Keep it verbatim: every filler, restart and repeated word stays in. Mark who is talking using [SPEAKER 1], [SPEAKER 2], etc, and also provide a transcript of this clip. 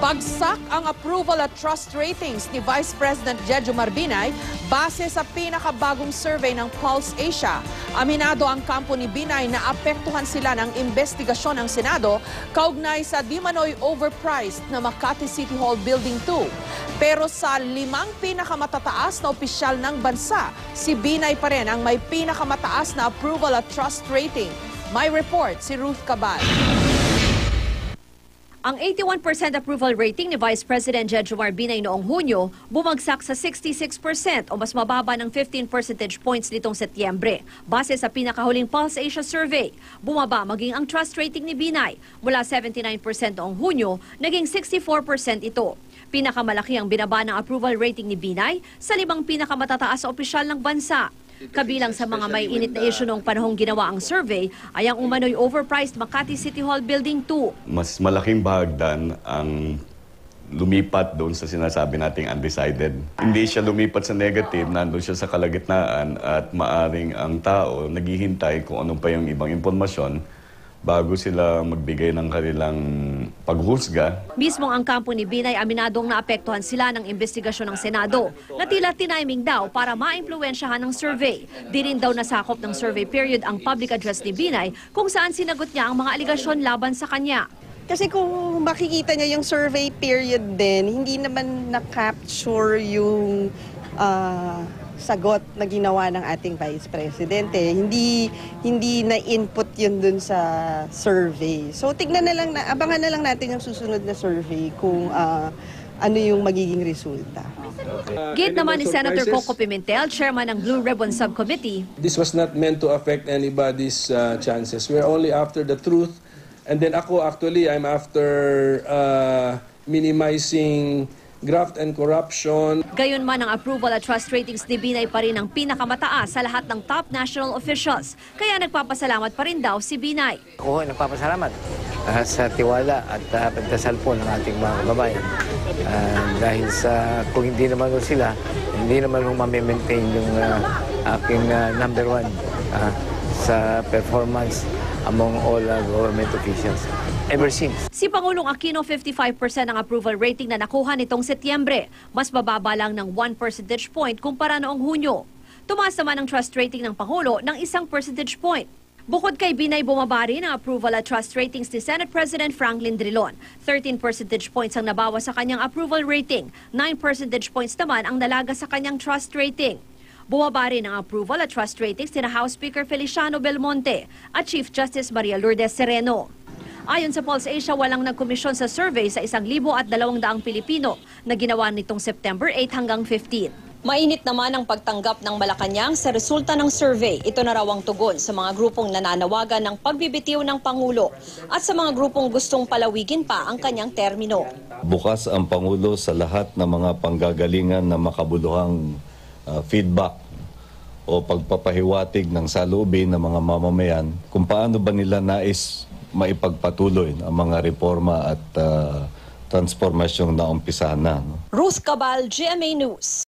[SPEAKER 1] Bagsak ang approval at trust ratings ni Vice President Jejomar Binay base sa pinakabagong survey ng Pulse Asia. Aminado ang kampo ni Binay na apektuhan sila ng investigasyon ng Senado kaugnay sa di manoy overpriced na Makati City Hall Building two. Pero sa limang pinakamatataas na opisyal ng bansa, si Binay pa rin ang may pinakamataas na approval at trust rating. May report si Ruth Cabal.
[SPEAKER 2] Ang eighty-one percent approval rating ni Vice President Jejomar Binay noong Hunyo bumagsak sa sixty-six percent o mas mababa ng fifteen percentage points nitong Setyembre. Base sa pinakahuling Pulse Asia survey, bumaba maging ang trust rating ni Binay. Mula seventy-nine percent noong Hunyo, naging sixty-four percent ito. Pinakamalaki ang binaba ng approval rating ni Binay sa limang pinakamatataas na opisyal ng bansa. Kabilang sa mga may init na issue noong panahong ginawa ang survey ay ang umano'y overpriced Makati City Hall Building two.
[SPEAKER 3] Mas malaking bahagdan ang lumipat doon sa sinasabi nating undecided. Hindi siya lumipat sa negative, nandun siya sa kalagitnaan at maaring ang tao naghihintay kung anong pa yung ibang impormasyon bago sila magbigay ng kanilang paghusga.
[SPEAKER 2] Mismong ang kampo ni Binay aminadong naapektuhan sila ng investigasyon ng Senado na tila tiniming daw para maimpluwensyahan ng survey. Di rin daw nasakop ng survey period ang public address ni Binay kung saan sinagot niya ang mga aligasyon laban sa kanya.
[SPEAKER 4] Kasi kung makikita niya yung survey period din, hindi naman na-capture yung uh, sagot na ginawa ng ating Vice President. Eh. Hindi, hindi na-input yun dun sa survey. So tignan na lang, na, abangan na lang natin yung susunod na survey kung uh, ano yung magiging resulta.
[SPEAKER 2] Uh, Gate naman ni Senator Coco Pimentel, chairman ng Blue Ribbon Subcommittee.
[SPEAKER 5] This was not meant to affect anybody's uh, chances. We're only after the truth. And then ako actually, I'm after uh, minimizing graft and corruption.
[SPEAKER 2] Gayon man ang approval at trust ratings ni Binay pa rin ang pinakamataas sa lahat ng top national officials. Kaya nagpapasalamat pa rin daw si Binay.
[SPEAKER 6] Ako nagpapasalamat uh, sa tiwala at uh, pagdasal po ng ating mga kababayan. Uh, dahil sa kung hindi naman sila, hindi naman kung mamimaintain yung uh, aking uh, number one uh, sa performance among all uh, government officials. Ever since.
[SPEAKER 2] Si Pangulong Aquino, fifty-five percent ang approval rating na nakuha nitong Setyembre. Mas bababa lang ng one percentage point kumpara noong Hunyo. Tumaas naman ang trust rating ng Pangulo ng isang percentage point. Bukod kay Binay, bumaba rin ang approval at trust ratings ni Senate President Franklin Drilon. thirteen percentage points ang nabawa sa kanyang approval rating. nine percentage points naman ang nalaga sa kanyang trust rating. Bumaba rin ang approval at trust ratings ni House Speaker Feliciano Belmonte at Chief Justice Maria Lourdes Sereno. Ayon sa Pulse Asia, walang nagkomisyon sa survey sa isang libo at dalawang daang Pilipino na ginawa nitong September eight hanggang fifteen. Mainit naman ang pagtanggap ng Malacanang sa resulta ng survey. Ito na raw ang tugon sa mga grupong nananawagan ng pagbibitiw ng Pangulo at sa mga grupong gustong palawigin pa ang kanyang termino.
[SPEAKER 7] Bukas ang Pangulo sa lahat ng mga panggagalingan na makabuluhang uh, feedback o pagpapahiwatig ng saloobin ng mga mamamayan kung paano ba nila nais maipagpatuloy ang mga reforma at uh, transformasyong naumpisahan na. No?
[SPEAKER 2] Ruth Cabal, G M A News.